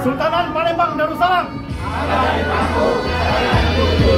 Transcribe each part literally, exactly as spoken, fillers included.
Kesultanan Palembang Darussalam. Ada di bangku yang jujur.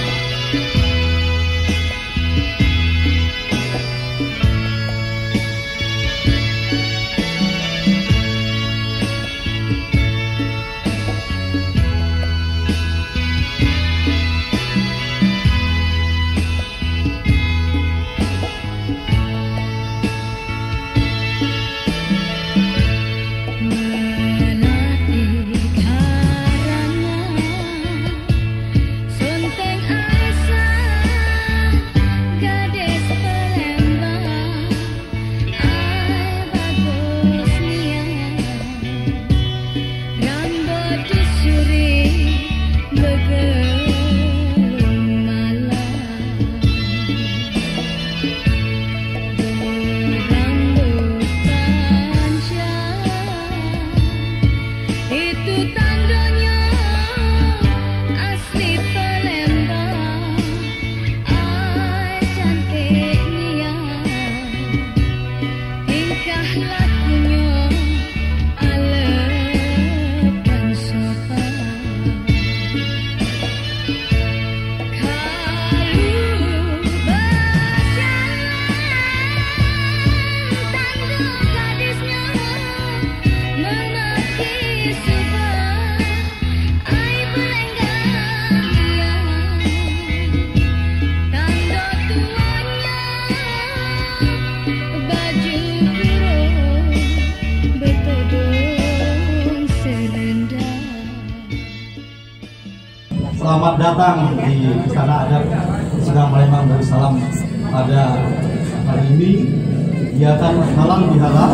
Selamat datang di Istana Adat Kesultanan Palembang Darussalam pada hari ini. Kegiatan halal bihalal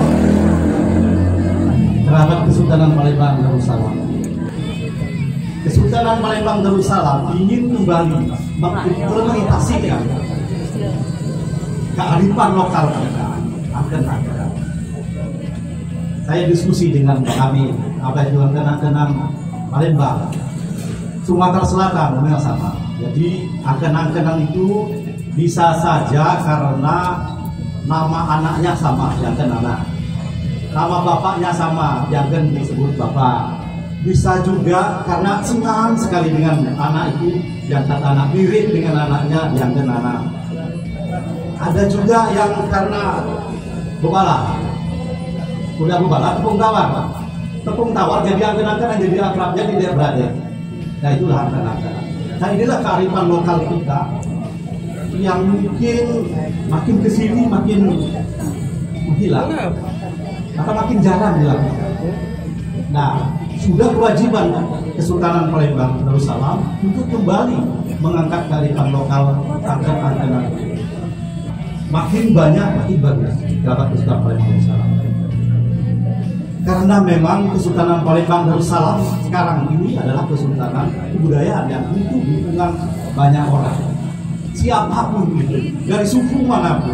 kerabat Kesultanan Palembang Darussalam. Kesultanan Palembang Darussalam ingin kembali mengimplementasikan kearifan lokal kita. Akan-akan saya diskusi dengan kami, apa itu akan-akan Palembang, Sumatera Selatan memang sama. Jadi angkenan-angkenan itu bisa saja karena nama anaknya sama, diangken anak. Nama bapaknya sama, diangken disebut bapak. Bisa juga karena senang sekali dengan anak itu, diangkat anak, mirip dengan anaknya, diangken anak. Ada juga yang karena bebala, udah bebala, tepung tawar, tepung tawar jadi angken-angkenan, jadi akrabnya tidak berada. Nah itulah angkenan-angkenan. Nah inilah kearifan lokal kita yang mungkin makin kesini makin hilang atau makin jarang dilakukan. Nah sudah kewajiban Kesultanan Palembang Darussalam untuk kembali mengangkat kearifan lokal angkenan-angkenan. Makin banyak makin bagus kerabat Kesultanan Palembang Darussalam. Karena memang Kesultanan Palembang Darussalam sekarang ini adalah kesultanan kebudayaan yang butuh dukungan banyak orang. Siapapun itu, dari suku manapun,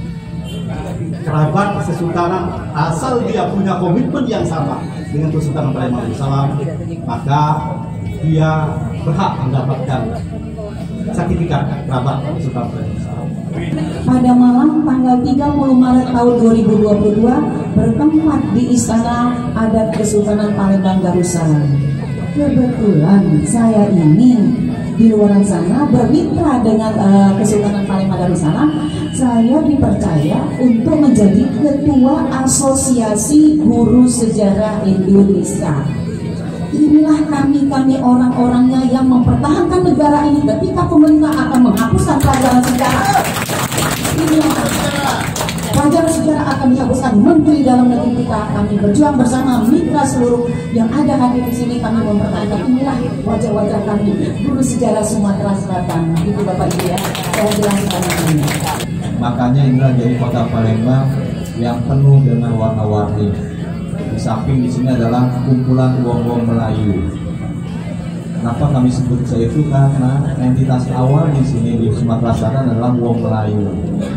kerabat kesultanan asal dia punya komitmen yang sama dengan Kesultanan Palembang Darussalam, maka dia berhak mendapatkan sertifikat kerabat Kesultanan Palembang Darussalam. Pada malam tanggal tiga puluh Maret tahun dua ribu dua puluh dua bertempat di Istana Adat Kesultanan Palembang Darussalam. Kebetulan saya ini di luar sana bermitra dengan uh, Kesultanan Palembang Darussalam. Saya dipercaya untuk menjadi Ketua Asosiasi Guru Sejarah Indonesia. Inilah kami-kami orang-orangnya yang mempertahankan negara ini ketika pemerintah akan menghapuskan pelajaran sejarah. Inilah pelajaran sejarah akan dihapuskan. Menteri Dalam Negeri kita, kami berjuang bersama mitra seluruh yang ada hadir di sini, kami mempertahankan. Inilah wajah-wajah kami, guru sejarah Sumatera Selatan. Itu Bapak Ibu ya, saya jelaskan ini. Makanya inilah jadi kota Palembang yang penuh dengan warna-warni. Di samping di sini adalah kumpulan wong-wong Melayu. Kenapa kami sebut saya itu? Karena entitas awal di sini di Sumatera Selatan adalah wong Melayu.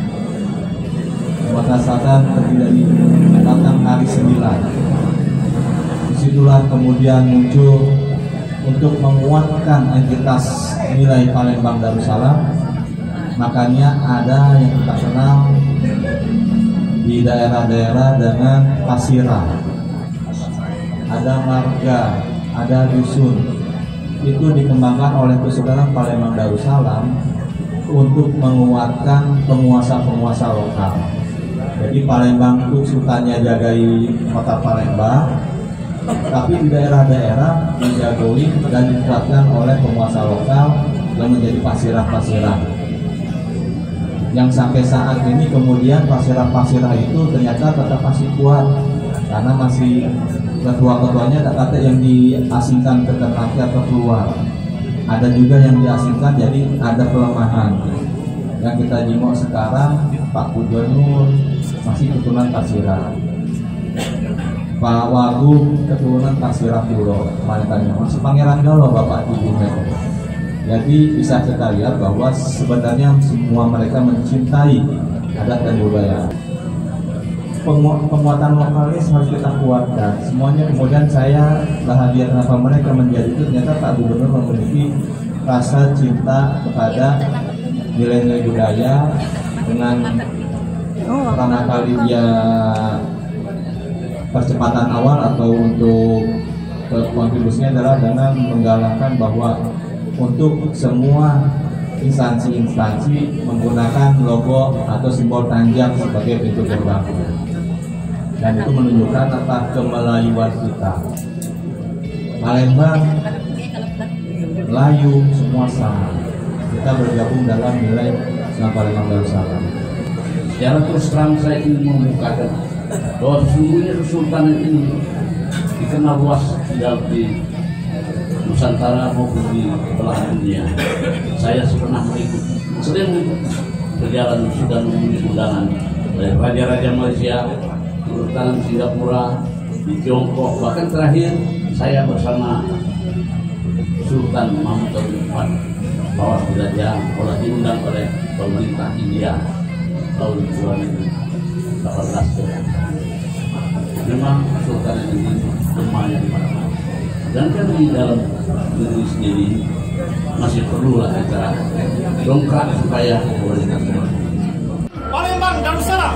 Sumatera Selatan terdiri dari datang hari sembilan. Disitulah kemudian muncul untuk menguatkan entitas nilai Palembang Darussalam. Makanya ada yang kita kenal di daerah-daerah dengan Pasirah. ada marga, ada dusun. Itu dikembangkan oleh Kesultanan Palembang Darussalam untuk menguatkan penguasa-penguasa lokal. Jadi Palembang itu sultannya jagai kota Palembang, tapi di daerah-daerah dijagoi dan diterapkan oleh penguasa lokal yang menjadi pasirah-pasirah. Yang sampai saat ini kemudian pasirah-pasirah itu ternyata tetap masih kuat karena masih ketua-ketuanya tak kata yang diasingkan ke Ternate atau keluar. Ada juga yang diasingkan, jadi ada pelemahan. Yang kita jenguk sekarang Pak Gubernur masih keturunan Pasirah, Pak Wagub keturunan Pasirah Pulau, mantannya masih Pangeran Galuh Bapak Ibu Meko. Jadi bisa kita lihat bahwa sebenarnya semua mereka mencintai adat dan budaya. Penguatan lokalis harus kita kuatkan semuanya. Kemudian saya bahagia kenapa mereka menjadi itu, ternyata Pak Gubernur memiliki rasa cinta kepada nilai-nilai budaya dengan pertama kali dia percepatan awal atau untuk kontribusinya adalah dengan menggalakkan bahwa untuk semua instansi-instansi menggunakan logo atau simbol tanjak sebagai pintu gerbang. Dan itu menunjukkan tentang kemelayuan kita. Palembang, Melayu, semua sama. Kita bergabung dalam nilai Islam Palembang Darussalam. Secara terus terang saya ingin membukakan bahwa sesungguhnya Kesultanan ini dikenal luas di Nusantara maupun di belahan dunia. Saya pernah mengikut, sering berjalan sudah memenuhi undangan dari raja-raja Malaysia, Kesultanan Singapura, di Tiongkok, bahkan terakhir saya bersama Sultan Mahmud keempat Bawah Belajar oleh diundang oleh pemerintah India tahun dua ribu delapan belas. Memang Sultan ini lemahnya di mana-mana. Dan kan di dalam negeri sendiri masih perlulah acara dongkrak supaya kualitas Palembang Darussalam.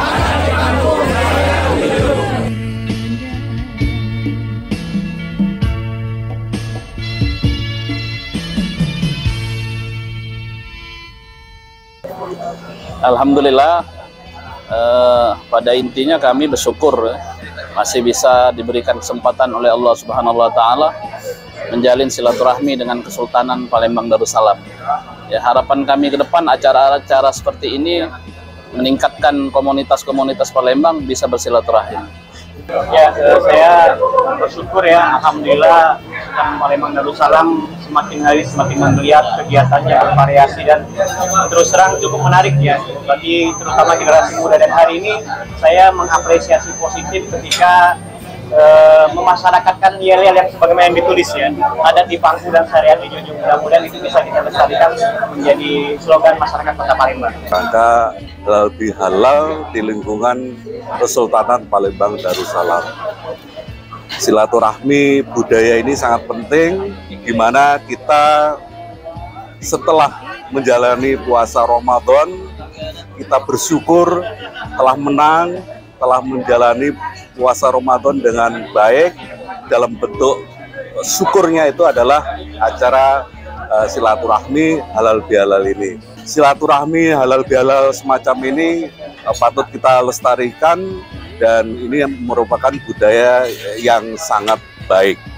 Alhamdulillah, eh, pada intinya kami bersyukur eh, masih bisa diberikan kesempatan oleh Allah Subhanahu wa Ta'ala menjalin silaturahmi dengan Kesultanan Palembang Darussalam. Ya, harapan kami ke depan acara-acara seperti ini meningkatkan komunitas-komunitas Palembang bisa bersilaturahmi. Ya, saya bersyukur ya, alhamdulillah Sultan Palembang Darussalam semakin hari semakin menggeliat, kegiatannya bervariasi dan terus terang cukup menarik ya. Bagi terutama generasi muda, dan hari ini saya mengapresiasi positif ketika e, memasyarakatkan yel-yel yang sebagaimana yang ditulis ya, ada di pangku dan syariat dijunjung. Mudah-mudahan itu bisa kita lestarikan menjadi slogan masyarakat Kota Palembang. Rangka lebih halal di lingkungan Kesultanan Palembang Darussalam. Silaturahmi budaya ini sangat penting, di mana kita setelah menjalani puasa Ramadan, kita bersyukur telah menang, telah menjalani puasa Ramadan dengan baik. Dalam bentuk syukurnya itu adalah acara uh, silaturahmi halal bihalal ini. Silaturahmi halal bihalal semacam ini uh, patut kita lestarikan, dan ini merupakan budaya yang sangat baik.